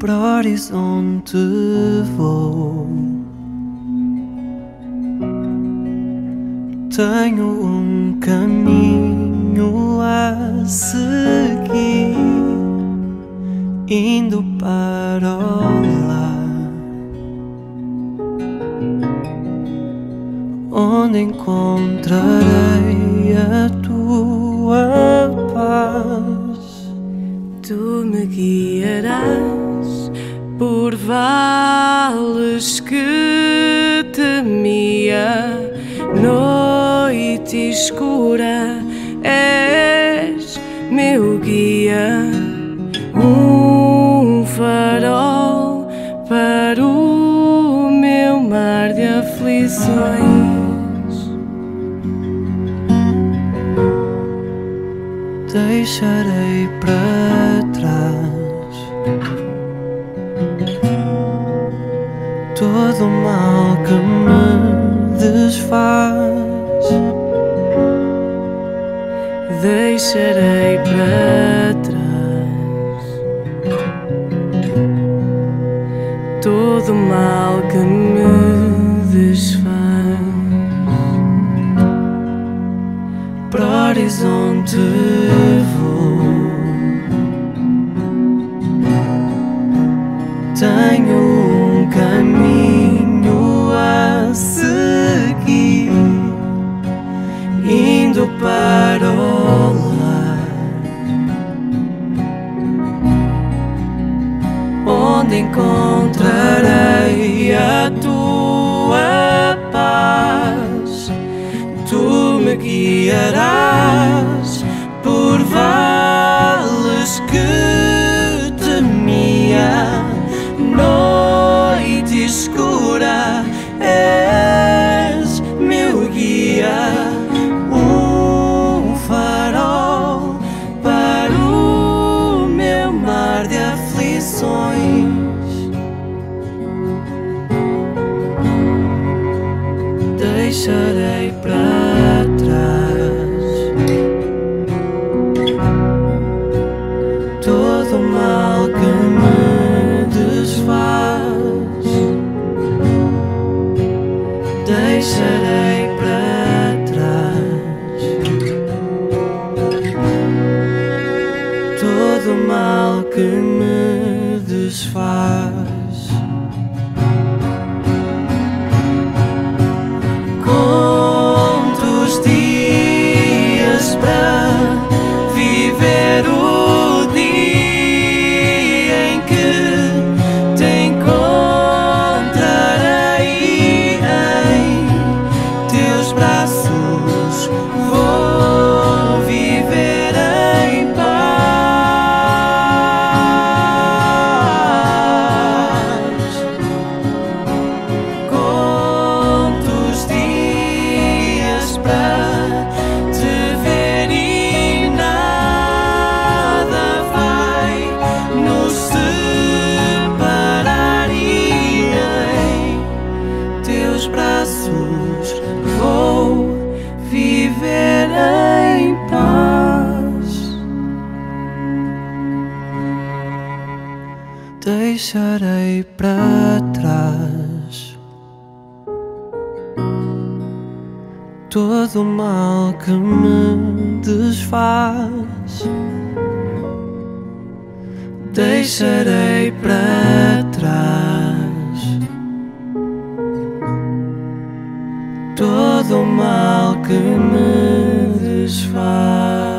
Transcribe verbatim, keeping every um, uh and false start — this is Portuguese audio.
Para o horizonte vou, tenho um caminho a seguir, indo para o lar, onde encontrarei a tua paz. Tu me guiarás por vales que temia, noite escura, és meu guia, um farol para o meu mar de aflições. Deixarei para trás todo o mal que me desfaz. Deixarei para trás todo o mal que me desfaz. Para o horizonte vou, tenho um caminho a seguir, indo para o lar, onde encontrarei a tua paz. Tu me guiarás por vales que temia, noite escura, és meu guia, um farol para o meu mar de aflições. Deixarei para trás todo o mal que me desfaz. Deixarei para trás todo o mal que me desfaz. Conto os dias para viver o dia em que te encontrarei em teus braços. Vou viver em paz. Conto os dias para te ver e nada vai nos separar, e em teus braços vou viver em paz. Deixarei para trás todo o mal que me desfaz. Deixarei para trás todo o mal que me desfaz.